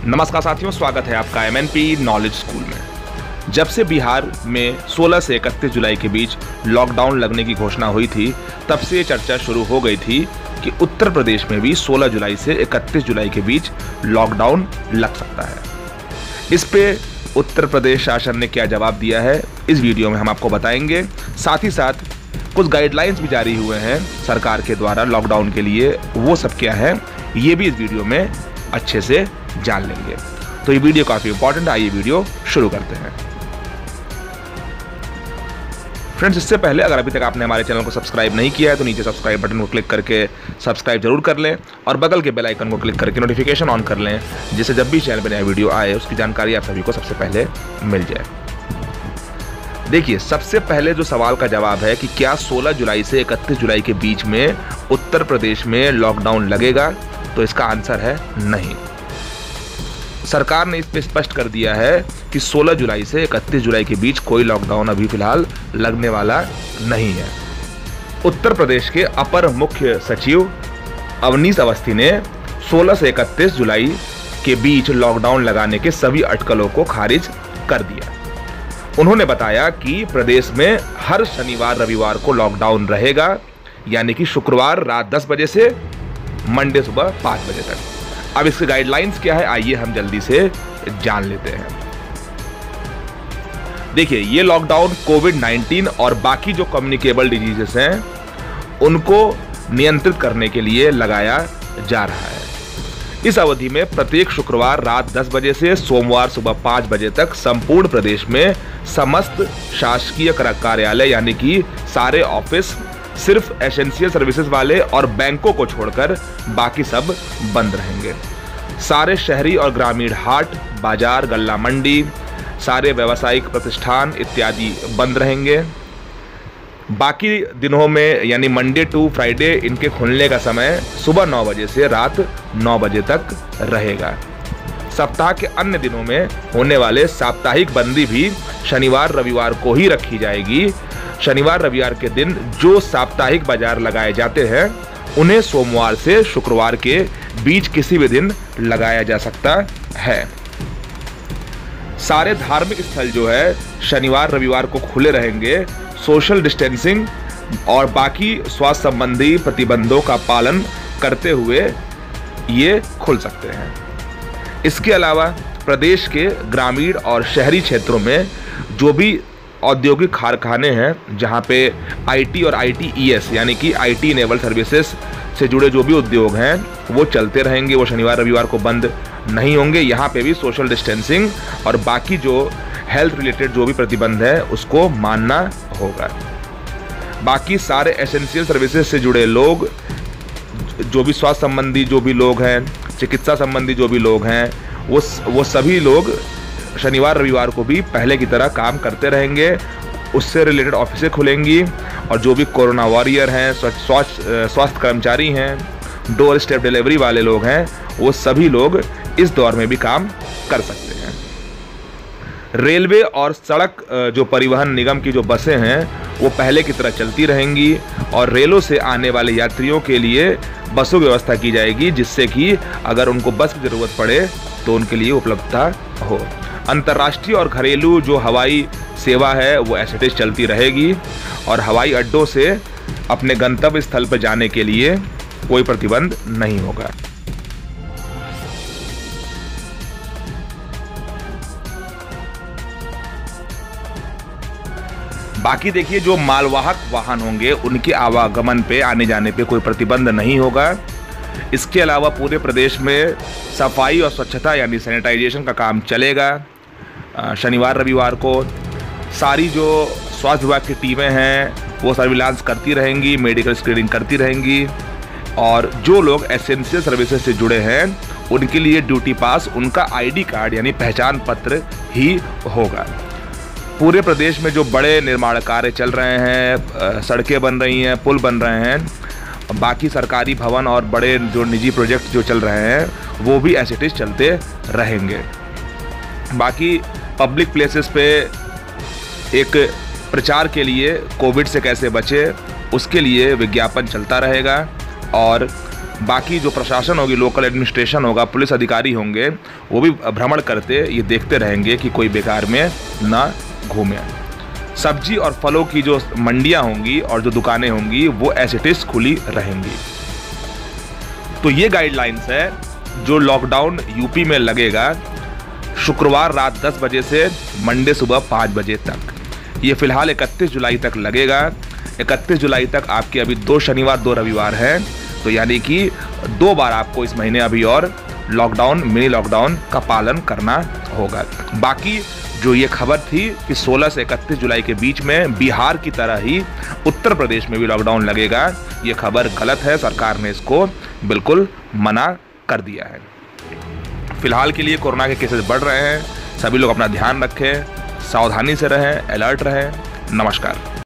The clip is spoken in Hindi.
नमस्कार साथियों, स्वागत है आपका MNP नॉलेज स्कूल में। जब से बिहार में 16 से 31 जुलाई के बीच लॉकडाउन लगने की घोषणा हुई थी, तब से ये चर्चा शुरू हो गई थी कि उत्तर प्रदेश में भी 16 जुलाई से 31 जुलाई के बीच लॉकडाउन लग सकता है। इस पे उत्तर प्रदेश शासन ने क्या जवाब दिया है, इस वीडियो में हम आपको बताएंगे। साथ ही साथ कुछ गाइडलाइंस भी जारी हुए हैं सरकार के द्वारा लॉकडाउन के लिए, वो सब क्या है ये भी इस वीडियो में अच्छे से जान लेंगे। तो ये वीडियो काफी इंपॉर्टेंट है, आइए वीडियो शुरू करते हैं। फ्रेंड्स, इससे पहले अगर अभी तक आपने हमारे चैनल को सब्सक्राइब नहीं किया है तो नीचे सब्सक्राइब बटन को क्लिक करके सब्सक्राइब जरूर कर लें और बगल के बेल आइकन को क्लिक करके नोटिफिकेशन ऑन कर लें, जिससे जब भी चैनल पर नया वीडियो आए उसकी जानकारी आप सभी को सबसे पहले मिल जाए। देखिए, सबसे पहले जो सवाल का जवाब है कि क्या 16 जुलाई से 31 जुलाई के बीच में उत्तर प्रदेश में लॉकडाउन लगेगा, तो इसका आंसर है नहीं। सरकार ने इस पे स्पष्ट कर दिया है कि 16 जुलाई से 31 जुलाई के बीच कोई लॉकडाउन अभी फिलहाल लगने वाला नहीं है। उत्तर प्रदेश के अपर मुख्य सचिव अवनीश अवस्थी ने 16 से 31 जुलाई के बीच लॉकडाउन लगाने के सभी अटकलों को खारिज कर दिया। उन्होंने बताया कि प्रदेश में हर शनिवार रविवार को लॉकडाउन रहेगा, यानी कि शुक्रवार रात 10 बजे से मंडे सुबह 5 बजे तक। अब इसके गाइडलाइंस क्या है, आइए हम जल्दी से जान लेते हैं। देखिए, ये लॉकडाउन कोविड-19 और बाकी जो कम्युनिकेबल डिजीजेस हैं उनको नियंत्रित करने के लिए लगाया जा रहा है। इस अवधि में प्रत्येक शुक्रवार रात 10 बजे से सोमवार सुबह 5 बजे तक संपूर्ण प्रदेश में समस्त शासकीय कार्यालय यानी कि सारे ऑफिस, सिर्फ एसेंशियल सर्विसेज वाले और बैंकों को छोड़कर बाकी सब बंद रहेंगे। सारे शहरी और ग्रामीण हाट, बाजार, गल्ला मंडी, सारे व्यावसायिक प्रतिष्ठान इत्यादि बंद रहेंगे। बाकी दिनों में यानी मंडे टू फ्राइडे इनके खुलने का समय सुबह 9 बजे से रात 9 बजे तक रहेगा। सप्ताह के अन्य दिनों में होने वाले साप्ताहिक बंदी भी शनिवार रविवार को ही रखी जाएगी। शनिवार रविवार के दिन जो साप्ताहिक बाजार लगाए जाते हैं उन्हें सोमवार से शुक्रवार के बीच किसी भी दिन लगाया जा सकता है। सारे धार्मिक स्थल जो है शनिवार रविवार को खुले रहेंगे। सोशल डिस्टेंसिंग और बाकी स्वास्थ्य संबंधी प्रतिबंधों का पालन करते हुए ये खुल सकते हैं। इसके अलावा प्रदेश के ग्रामीण और शहरी क्षेत्रों में जो भी औद्योगिक कारखाने हैं, जहां पे IT और ITES यानी कि IT इनेबल सर्विसेज से जुड़े जो भी उद्योग हैं वो चलते रहेंगे, वो शनिवार रविवार को बंद नहीं होंगे। यहाँ पे भी सोशल डिस्टेंसिंग और बाकी जो हेल्थ रिलेटेड जो भी प्रतिबंध है उसको मानना होगा। बाकी सारे एसेंशियल सर्विसेज से जुड़े लोग, जो भी स्वास्थ्य संबंधी जो भी लोग हैं, चिकित्सा संबंधी जो भी लोग हैं, वो सभी लोग शनिवार रविवार को भी पहले की तरह काम करते रहेंगे। उससे रिलेटेड ऑफिसें खुलेंगी और जो भी कोरोना वॉरियर हैं, स्वास्थ्य कर्मचारी हैं, डोर स्टेप डिलीवरी वाले लोग हैं, वो सभी लोग इस दौर में भी काम कर सकते हैं। रेलवे और सड़क जो परिवहन निगम की जो बसें हैं वो पहले की तरह चलती रहेंगी और रेलों से आने वाले यात्रियों के लिए बसों की व्यवस्था की जाएगी, जिससे कि अगर उनको बस की ज़रूरत पड़े तो उनके लिए उपलब्धता हो। अंतर्राष्ट्रीय और घरेलू जो हवाई सेवा है वो ऐसे ही चलती रहेगी और हवाई अड्डों से अपने गंतव्य स्थल पर जाने के लिए कोई प्रतिबंध नहीं होगा। बाकी देखिए, जो मालवाहक वाहन होंगे उनके आवागमन पे, आने जाने पे कोई प्रतिबंध नहीं होगा। इसके अलावा पूरे प्रदेश में सफाई और स्वच्छता यानी सैनिटाइजेशन का काम चलेगा। शनिवार रविवार को सारी जो स्वास्थ्य विभाग की टीमें हैं वो सर्विलांस करती रहेंगी, मेडिकल स्क्रीनिंग करती रहेंगी और जो लोग एसेंशियल सर्विसेज से जुड़े हैं उनके लिए ड्यूटी पास, उनका ID कार्ड यानी पहचान पत्र ही होगा। पूरे प्रदेश में जो बड़े निर्माण कार्य चल रहे हैं, सड़कें बन रही हैं, पुल बन रहे हैं, बाकी सरकारी भवन और बड़े जो निजी प्रोजेक्ट जो चल रहे हैं वो भी ऐसे ही चलते रहेंगे। बाकी पब्लिक प्लेसेस पे एक प्रचार के लिए कोविड से कैसे बचे उसके लिए विज्ञापन चलता रहेगा और बाकी जो प्रशासन होगी, लोकल एडमिनिस्ट्रेशन होगा, पुलिस अधिकारी होंगे, वो भी भ्रमण करते ये देखते रहेंगे कि कोई बेकार में ना घूमे। सब्जी और फलों की जो मंडियां होंगी और जो दुकानें होंगी वो एज इट इज खुली रहेंगी। तो ये गाइडलाइंस है जो लॉकडाउन यूपी में लगेगा शुक्रवार रात 10 बजे से मंडे सुबह 5 बजे तक। ये फिलहाल 31 जुलाई तक लगेगा। 31 जुलाई तक आपके अभी 2 शनिवार 2 रविवार हैं, तो यानी कि 2 बार आपको इस महीने अभी और लॉकडाउन, मिनी लॉकडाउन का पालन करना होगा। बाकी जो ये खबर थी कि 16 से 31 जुलाई के बीच में बिहार की तरह ही उत्तर प्रदेश में भी लॉकडाउन लगेगा, ये खबर गलत है। सरकार ने इसको बिल्कुल मना कर दिया है। फिलहाल के लिए कोरोना के केसेस बढ़ रहे हैं, सभी लोग अपना ध्यान रखें, सावधानी से रहें, अलर्ट रहें। नमस्कार।